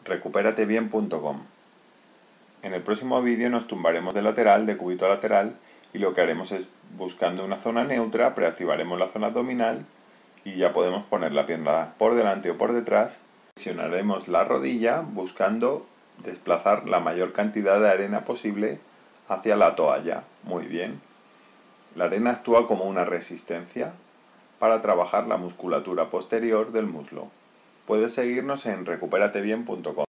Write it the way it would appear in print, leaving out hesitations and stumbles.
recuperatebien.com. En el próximo vídeo nos tumbaremos de lateral, de cúbito a lateral, y lo que haremos es, buscando una zona neutra, preactivaremos la zona abdominal y ya podemos poner la pierna por delante o por detrás. Presionaremos la rodilla buscando desplazar la mayor cantidad de arena posible hacia la toalla. Muy bien. La arena actúa como una resistencia para trabajar la musculatura posterior del muslo. Puedes seguirnos en recuperatebien.com.